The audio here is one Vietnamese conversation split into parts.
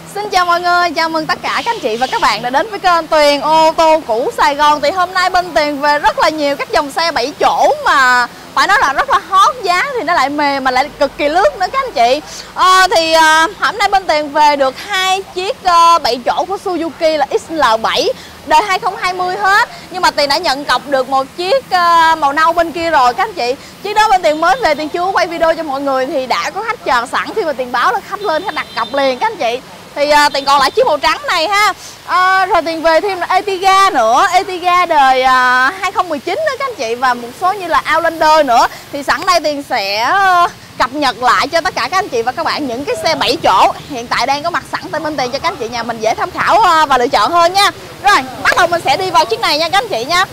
Xin chào mọi người, chào mừng tất cả các anh chị và các bạn đã đến với kênh Tuyền ô tô cũ Sài Gòn. Thì hôm nay bên Tuyền về rất là nhiều các dòng xe 7 chỗ mà phải nói là rất là hot, giá thì nó lại mềm mà lại cực kỳ lướt nữa các anh chị. Hôm nay bên Tuyền về được hai chiếc 7 chỗ của Suzuki là XL7 đời 2020 hết. Nhưng mà Tuyền đã nhận cọc được một chiếc màu nâu bên kia rồi các anh chị. Chiếc đó bên Tuyền mới về, Tuyền chưa quay video cho mọi người thì đã có khách chờ sẵn. Khi mà Tuyền báo là khách lên, khách đặt cọc liền các anh chị. Thì Tuyền còn lại chiếc màu trắng này ha. Rồi Tuyền về thêm là Ertiga nữa, Ertiga đời 2019 đó các anh chị. Và một số như là Outlander nữa. Thì sẵn đây Tuyền sẽ cập nhật lại cho tất cả các anh chị và các bạn những cái xe 7 chỗ hiện tại đang có mặt sẵn tại bên Tuyền cho các anh chị nhà mình dễ tham khảo và lựa chọn hơn nha. Rồi bắt đầu mình sẽ đi vào chiếc này nha các anh chị nha.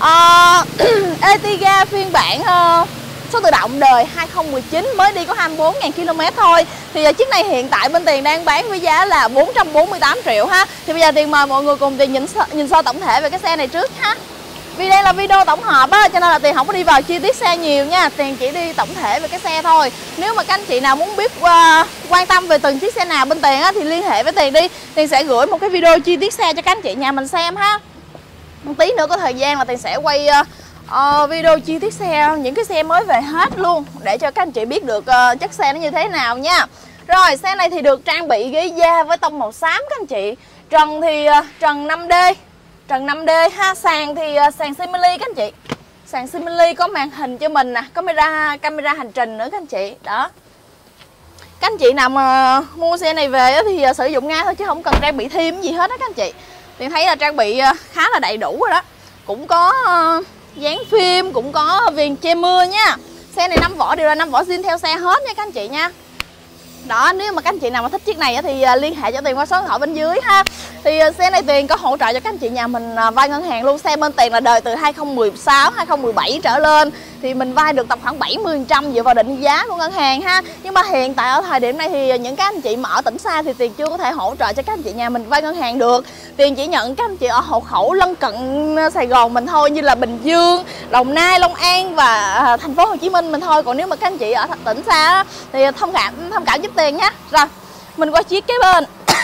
Ertiga phiên bản số tự động đời 2019 mới đi có 24.000 km thôi. Thì chiếc này hiện tại bên Tuyền đang bán với giá là 448 triệu ha. Thì bây giờ Tuyền mời mọi người cùng Tuyền nhìn sơ tổng thể về cái xe này trước ha. Vì đây là video tổng hợp á, cho nên là Tuyền không có đi vào chi tiết xe nhiều nha. Tuyền chỉ đi tổng thể về cái xe thôi. Nếu mà các anh chị nào muốn biết quan tâm về từng chiếc xe nào bên Tuyền á, thì liên hệ với Tuyền đi. Tuyền sẽ gửi một cái video chi tiết xe cho các anh chị nhà mình xem ha. Một tí nữa có thời gian là Tuyền sẽ quay video chi tiết xe, những cái xe mới về hết luôn để cho các anh chị biết được chất xe nó như thế nào nha. Rồi xe này thì được trang bị ghế da với tông màu xám các anh chị. Trần thì trần 5D, trần 5D ha. Sàn thì sàn Simili các anh chị. Sàn Simili có màn hình cho mình nè, camera hành trình nữa các anh chị. Đó. Các anh chị nào mà mua xe này về thì sử dụng ngay thôi chứ không cần trang bị thêm gì hết đó các anh chị. Thì thấy là trang bị khá là đầy đủ rồi đó. Cũng có dán phim, cũng có viền che mưa nha. Xe này 5 vỏ đều là 5 vỏ zin theo xe hết nha các anh chị nha. Đó, nếu mà các anh chị nào mà thích chiếc này thì liên hệ cho Tuyền qua số điện thoại bên dưới ha. Thì xe này Tuyền có hỗ trợ cho các anh chị nhà mình vay ngân hàng luôn. Xe bên Tuyền là đời từ 2016, 2017 trở lên. Thì mình vay được tầm khoảng 70% dựa vào định giá của ngân hàng ha. Nhưng mà hiện tại ở thời điểm này thì những các anh chị mà ở tỉnh xa thì Tuyền chưa có thể hỗ trợ cho các anh chị nhà mình vay ngân hàng được. Tuyền chỉ nhận các anh chị ở hộ khẩu lân cận Sài Gòn mình thôi, như là Bình Dương, Đồng Nai, Long An và thành phố Hồ Chí Minh mình thôi. Còn nếu mà các anh chị ở tỉnh xa thì thông cảm giúp Tuyền nhé. Rồi mình qua chiếc kế bên.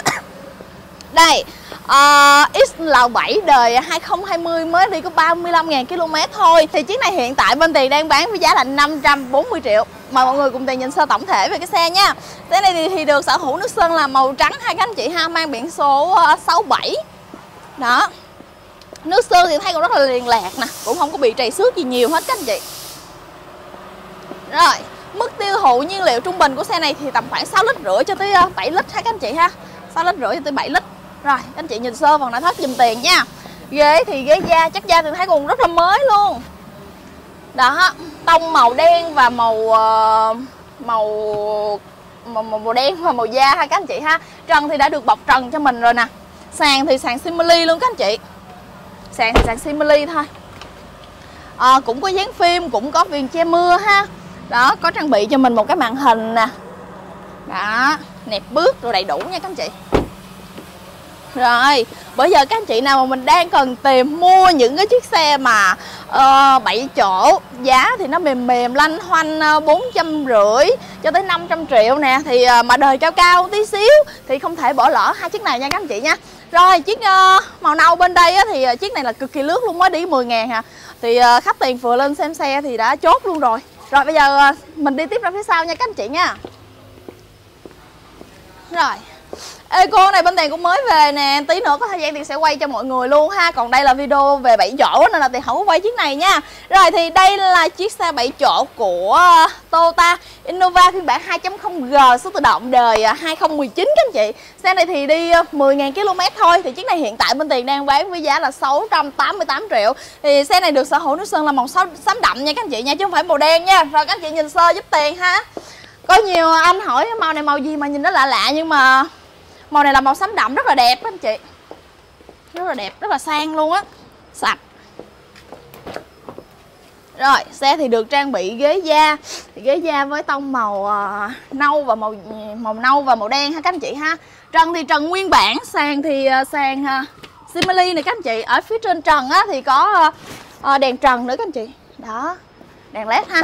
Đây XL7 đời 2020 mới đi có 35.000 km thôi. Thì chiếc này hiện tại bên Tuyền đang bán với giá là 540 triệu. Mời mọi người cùng Tuyền nhìn sơ tổng thể về cái xe nha. Xe này thì được sở hữu nước sơn là màu trắng hai các anh chị ha, mang biển số 67. Đó. Nước sơn thì thấy còn rất là liền lạc nè, cũng không có bị trầy xước gì nhiều hết các anh chị. Rồi, mức tiêu thụ nhiên liệu trung bình của xe này thì tầm khoảng 6,5 lít cho tới 7 lít ha các anh chị ha. 6,5 lít cho tới 7 lít. Rồi, các anh chị nhìn sơ phần nội thất giùm Tiền nha. Ghế thì ghế da, chất da thì thấy còn rất là mới luôn. Đó, tông màu đen và màu đen và màu da ha các anh chị ha. Trần thì đã được bọc trần cho mình rồi nè. Sàn thì sàn Simili luôn các anh chị. Sàn thì sàn Simili thôi. Cũng có dán phim, cũng có viền che mưa ha. Đó, có trang bị cho mình một cái màn hình nè. Đó, nẹp bước rồi đầy đủ nha các anh chị. Rồi, bây giờ các anh chị nào mà mình đang cần tìm mua những cái chiếc xe mà 7 chỗ, giá thì nó mềm lanh hoanh 450 cho tới 500 triệu nè. Thì mà đời cao tí xíu thì không thể bỏ lỡ hai chiếc này nha các anh chị nha. Rồi, chiếc màu nâu bên đây thì chiếc này là cực kỳ lướt luôn, mới đi 10.000 ha. Thì khách Tiền vừa lên xem xe thì đã chốt luôn rồi. Rồi bây giờ mình đi tiếp ra phía sau nha các anh chị nha. Rồi, Eco này bên Tiền cũng mới về nè, tí nữa có thời gian Tiền sẽ quay cho mọi người luôn ha. Còn đây là video về 7 chỗ nên là Tiền không có quay chiếc này nha. Rồi thì đây là chiếc xe 7 chỗ của Toyota Innova phiên bản 2.0G số tự động đời 2019 các anh chị. Xe này thì đi 10.000 km thôi. Thì chiếc này hiện tại bên Tiền đang bán với giá là 688 triệu. Thì xe này được sở hữu nước sơn là màu xám đậm nha các anh chị nha, chứ không phải màu đen nha. Rồi các anh chị nhìn sơ giúp Tiền ha. Có nhiều anh hỏi màu này màu gì mà nhìn nó lạ lạ, nhưng mà màu này là màu xám đậm rất là đẹp anh chị. Rất là đẹp, rất là sang luôn á. Sạch. Rồi, xe thì được trang bị ghế da. Ghế da với tông màu nâu và màu nâu và màu đen ha các anh chị ha. Trần thì trần nguyên bản, sàn thì sàn Simili này các anh chị. Ở phía trên trần á thì có đèn trần nữa các anh chị. Đó, đèn led ha.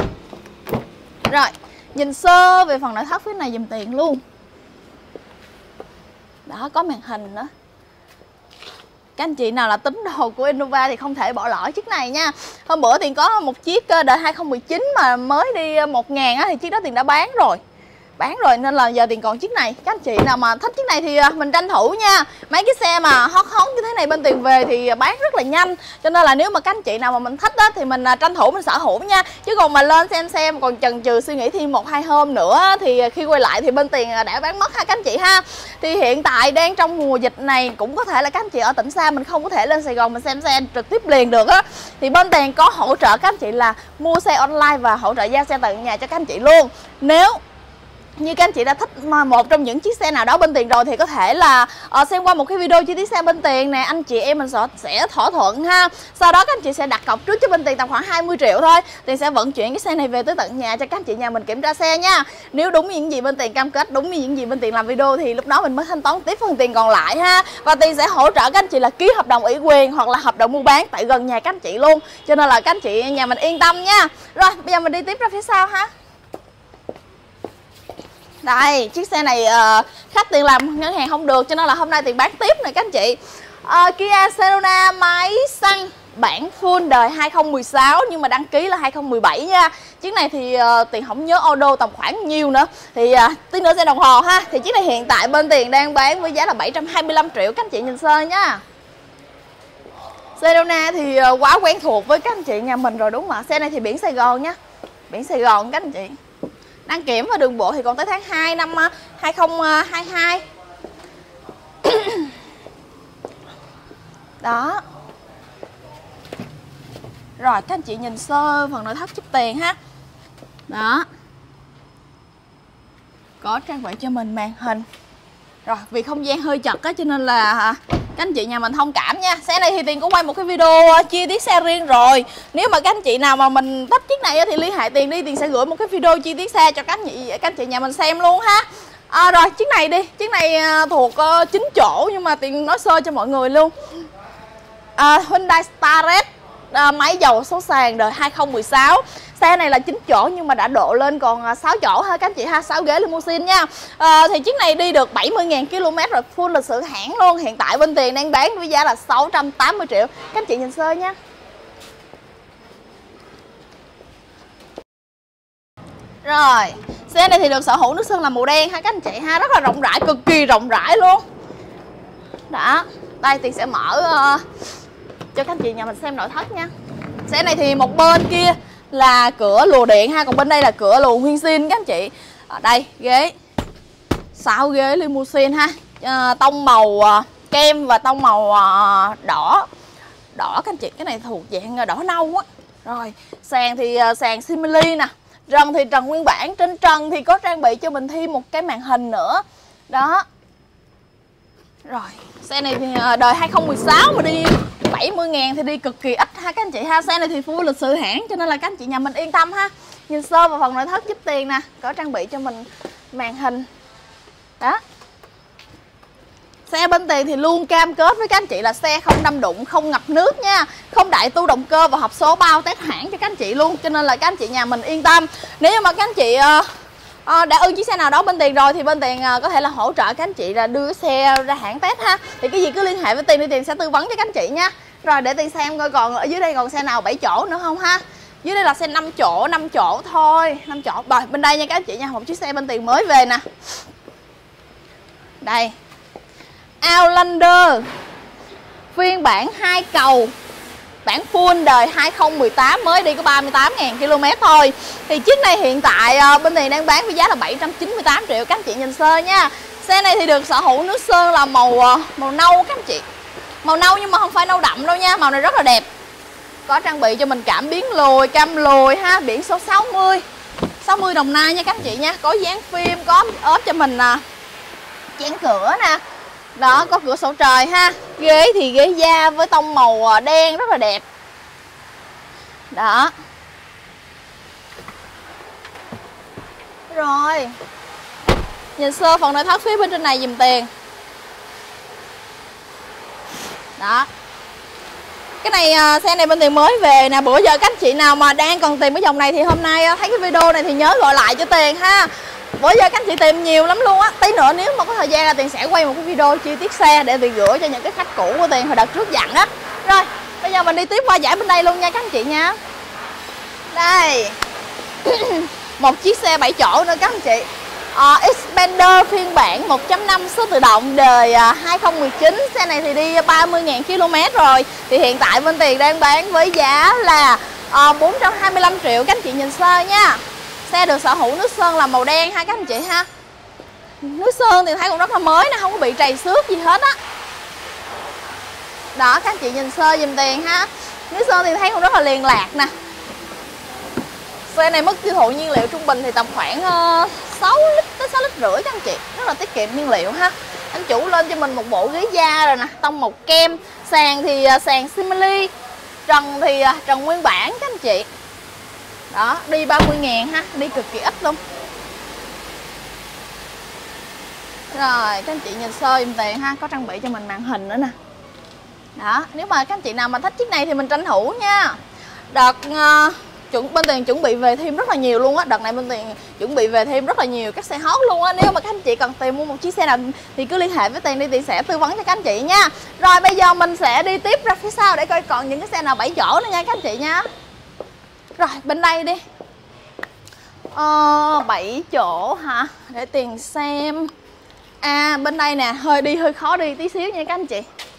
Rồi, nhìn sơ về phần nội thất phía này dùm Tiền luôn. Đó, có màn hình nữa. Các anh chị nào là tín đồ của Innova thì không thể bỏ lỡ chiếc này nha. Hôm bữa Tiền có một chiếc đời 2019 mà mới đi 1.000 á, thì chiếc đó Tiền đã bán rồi. Nên là giờ Tiền còn chiếc này. Các anh chị nào mà thích chiếc này thì mình tranh thủ nha. Mấy cái xe mà hot như thế này bên Tiền về thì bán rất là nhanh. Cho nên là nếu mà các anh chị nào mà mình thích á, thì mình tranh thủ mình sở hữu nha. Chứ còn mà lên xem còn chần chừ suy nghĩ thêm 1-2 hôm nữa thì khi quay lại thì bên Tiền đã bán mất ha các anh chị ha. Thì hiện tại đang trong mùa dịch này, cũng có thể là các anh chị ở tỉnh xa mình không có thể lên Sài Gòn mình xem xe trực tiếp liền được á, thì bên Tiền có hỗ trợ các anh chị là mua xe online và hỗ trợ giao xe tận nhà cho các anh chị luôn. Nếu như các anh chị đã thích một trong những chiếc xe nào đó bên Tiền rồi thì có thể là xem qua một cái video chi tiết xe bên Tiền nè, anh chị em mình sẽ thỏa thuận ha. Sau đó các anh chị sẽ đặt cọc trước cho bên Tiền tầm khoảng 20 triệu thôi. Tiền sẽ vận chuyển cái xe này về tới tận nhà cho các anh chị nhà mình kiểm tra xe nha. Nếu đúng những gì bên Tiền cam kết, đúng như những gì bên Tiền làm video thì lúc đó mình mới thanh toán tiếp phần tiền còn lại ha. Và Tiền sẽ hỗ trợ các anh chị là ký hợp đồng ủy quyền hoặc là hợp đồng mua bán tại gần nhà các anh chị luôn. Cho nên là các anh chị nhà mình yên tâm nha. Rồi, bây giờ mình đi tiếp ra phía sau ha. Đây, chiếc xe này khách Tiền làm ngân hàng không được cho nên là hôm nay Tiền bán tiếp này các anh chị. Kia Sedona máy xăng bản full đời 2016 nhưng mà đăng ký là 2017 nha. Chiếc này thì Tiền không nhớ order tầm khoảng nhiêu nữa. Thì tí nữa xe đồng hồ ha. Thì chiếc này hiện tại bên Tiền đang bán với giá là 725 triệu các anh chị nhìn sơ nha. Sedona thì quá quen thuộc với các anh chị nhà mình rồi đúng không ạ? Xe này thì biển Sài Gòn nha. Biển Sài Gòn các anh chị. Đăng kiểm và đường bộ thì còn tới tháng 2 năm 2022. Đó. Rồi các anh chị nhìn sơ phần nội thất giúp Tiền ha. Đó. Có trang bị cho mình màn hình. Rồi vì không gian hơi chật á cho nên là các anh chị nhà mình thông cảm nha. Xe này thì Tiền cũng quay một cái video chi tiết xe riêng rồi. Nếu mà các anh chị nào mà mình thích chiếc này thì liên hệ Tiền đi, Tiền sẽ gửi một cái video chi tiết xe cho các anh chị nhà mình xem luôn ha. Rồi chiếc này đi, chiếc này thuộc 9 chỗ nhưng mà Tiền nói sơ cho mọi người luôn. Hyundai Starex máy dầu số sàn đời 2016. Xe này là 9 chỗ nhưng mà đã độ lên còn 6 chỗ ha các anh chị ha, 6 ghế limousine nha. Thì chiếc này đi được 70.000 km rồi, full lịch sử hãng luôn. Hiện tại bên Tiền đang bán với giá là 680 triệu. Các anh chị nhìn sơ nha. Rồi, xe này thì được sở hữu nước sơn là màu đen ha các anh chị ha, rất là rộng rãi, cực kỳ rộng rãi luôn. Đó, đây Tiền sẽ mở cho các anh chị nhà mình xem nội thất nha. Xe này thì một bên kia là cửa lùa điện ha, còn bên đây là cửa lùa nguyên zin các anh chị. Ở đây ghế 6 ghế limousine ha, tông màu kem và tông màu đỏ các anh chị. Cái này thuộc dạng đỏ nâu á. Rồi sàn thì sàn simili nè, trần thì trần nguyên bản, trên trần thì có trang bị cho mình thêm một cái màn hình nữa đó. Rồi xe này thì đời 2016 mà đi 70.000 thì đi cực kỳ ít ha các anh chị ha. Xe này thì full lịch sử hãng cho nên là các anh chị nhà mình yên tâm ha. Nhìn sơ vào phần nội thất giúp Tiền nè, có trang bị cho mình màn hình đó. Xe bên Tiền thì luôn cam kết với các anh chị là xe không đâm đụng, không ngập nước nha, không đại tu động cơ và hộp số bao test hãng cho các anh chị luôn. Cho nên là các anh chị nhà mình yên tâm. Nếu như mà các anh chị đã ưng chiếc xe nào đó bên Tiền rồi thì bên Tiền có thể là hỗ trợ các anh chị là đưa cái xe ra hãng test ha. Thì cái gì cứ liên hệ với Tiền thì Tiền sẽ tư vấn cho các anh chị nha. Rồi để Tiền xem coi còn ở dưới đây còn xe nào 7 chỗ nữa không ha. Dưới đây là xe 5 chỗ thôi, 5 chỗ. Rồi bên đây nha các anh chị nha, một chiếc xe bên Tiền mới về nè. Đây, Outlander phiên bản 2 cầu, bản full đời 2018, mới đi có 38.000 km thôi. Thì chiếc này hiện tại bên Tiền đang bán với giá là 798 triệu các anh chị nhìn sơ nha. Xe này thì được sở hữu nước sơn là màu nâu các anh chị. Màu nâu nhưng mà không phải nâu đậm đâu nha, màu này rất là đẹp. Có trang bị cho mình cảm biến lùi, cam lùi ha, biển số 60 Đồng Nai nha các anh chị nha. Có dán phim, có ốp cho mình chén cửa nè. Đó, có cửa sổ trời ha. Ghế thì ghế da với tông màu đen rất là đẹp. Đó. Rồi. Nhìn sơ phần nội thất phía bên trên này giùm Tiền. Đó. Cái này xe này bên Tiền mới về nè. Bữa giờ các anh chị nào mà đang cần tìm cái dòng này thì hôm nay thấy cái video này thì nhớ gọi lại cho Tiền ha. Bữa giờ các anh chị tìm nhiều lắm luôn á. Tí nữa nếu mà có thời gian là Tiền sẽ quay một cái video chi tiết xe để Tiền gửi cho những cái khách cũ của Tiền hồi đợt trước dặn á. Rồi, bây giờ mình đi tiếp qua giải bên đây luôn nha các anh chị nha. Đây. Một chiếc xe 7 chỗ nữa các anh chị. Xpander phiên bản 1.5 số tự động đời 2019. Xe này thì đi 30.000 km rồi. Thì hiện tại bên Tiền đang bán với giá là 425 triệu các anh chị nhìn sơ nha. Xe được sở hữu nước sơn là màu đen ha các anh chị ha. Nước sơn thì thấy cũng rất là mới nè, không có bị trầy xước gì hết á. Đó các anh chị nhìn sơ giùm Tiền ha. Nước sơn thì thấy cũng rất là liền lạc nè. Xe này mức tiêu thụ nhiên liệu trung bình thì tầm khoảng 6 lít tới 6 lít rưỡi các anh chị. Rất là tiết kiệm nhiên liệu ha. Anh chủ lên cho mình một bộ ghế da rồi nè, tông màu kem. Sàn thì sàn simili. Trần thì trần nguyên bản các anh chị. Đó, đi 30.000 ha, đi cực kỳ ít luôn. Rồi, các anh chị nhìn sơ giùm Tiền ha, có trang bị cho mình màn hình nữa nè. Đó, nếu mà các anh chị nào mà thích chiếc này thì mình tranh thủ nha. Đợt bên Tiền chuẩn bị về thêm rất là nhiều luôn á. Đợt này bên Tiền chuẩn bị về thêm rất là nhiều các xe hot luôn á. Nếu mà các anh chị cần tìm mua một chiếc xe nào thì cứ liên hệ với Tiền đi, Tiền sẽ tư vấn cho các anh chị nha. Rồi bây giờ mình sẽ đi tiếp ra phía sau để coi còn những cái xe nào 7 chỗ nữa nha các anh chị nha. Rồi bên đây đi. 7 chỗ hả? Để Tiền xem. Bên đây nè, hơi khó đi tí xíu nha các anh chị.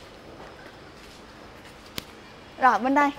Rồi bên đây.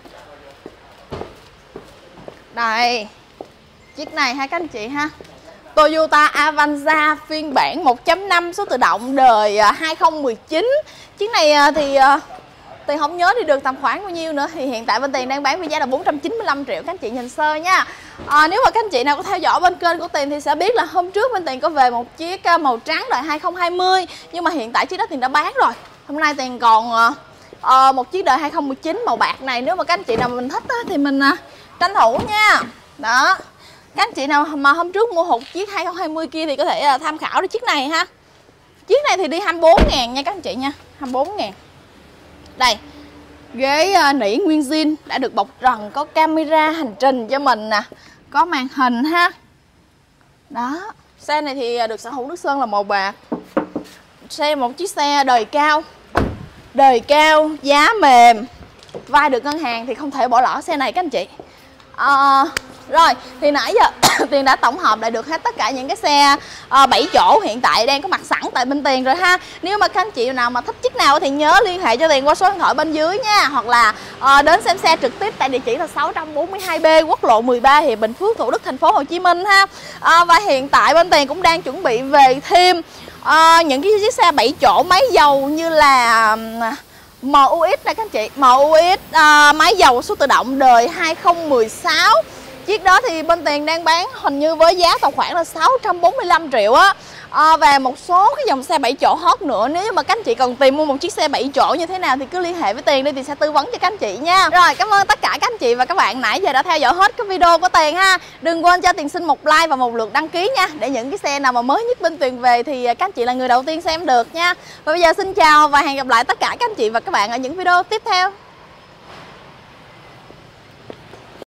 Đây. Chiếc này ha các anh chị ha. Toyota Avanza phiên bản 1.5 số tự động đời 2019. Chiếc này thì Tiền không nhớ đi được tầm khoảng bao nhiêu nữa. Thì hiện tại bên Tiền đang bán với giá là 495 triệu các anh chị nhìn sơ nha. Nếu mà các anh chị nào có theo dõi bên kênh của Tiền thì sẽ biết là hôm trước bên Tiền có về một chiếc màu trắng đời 2020. Nhưng mà hiện tại chiếc đó Tiền đã bán rồi. Hôm nay Tiền còn một chiếc đời 2019 màu bạc này. Nếu mà các anh chị nào mà mình thích thì mình tranh thủ nha. Đó. Các anh chị nào mà hôm trước mua một chiếc 2020 kia thì có thể tham khảo đi chiếc này ha. Chiếc này thì đi 24.000 nha các anh chị nha. 24.000. Đây. Ghế nỉ nguyên zin đã được bọc trần, có camera hành trình cho mình nè, có màn hình ha. Đó. Xe này thì được sở hữu nước sơn là màu bạc. Xe một chiếc xe đời cao. Đời cao, giá mềm. Vay được ngân hàng thì không thể bỏ lỡ xe này các anh chị. Rồi, thì nãy giờ Tiền đã tổng hợp lại được hết tất cả những cái xe 7 chỗ hiện tại đang có mặt sẵn tại bên Tiền rồi ha. Nếu mà các anh chị nào mà thích chiếc nào thì nhớ liên hệ cho Tiền qua số điện thoại bên dưới nha. Hoặc là đến xem xe trực tiếp tại địa chỉ là 642B Quốc lộ 13 Hiệp Bình Phước, Thủ Đức, thành phố Hồ Chí Minh ha. Và hiện tại bên Tiền cũng đang chuẩn bị về thêm những cái chiếc xe 7 chỗ máy dầu như là MUX này các anh chị. MUX máy dầu số tự động đời 2016. Chiếc đó thì bên Tiền đang bán hình như với giá tầm khoảng là 645 triệu á. Và một số cái dòng xe 7 chỗ hot nữa. Nếu mà các anh chị cần tìm mua một chiếc xe 7 chỗ như thế nào thì cứ liên hệ với Tiền đi, Tiền sẽ tư vấn cho các anh chị nha. Rồi, cảm ơn tất cả các anh chị và các bạn nãy giờ đã theo dõi hết cái video của Tiền ha. Đừng quên cho Tiền xin một like và một lượt đăng ký nha, để những cái xe nào mà mới nhất bên Tiền về thì các anh chị là người đầu tiên xem được nha. Và bây giờ xin chào và hẹn gặp lại tất cả các anh chị và các bạn ở những video tiếp theo.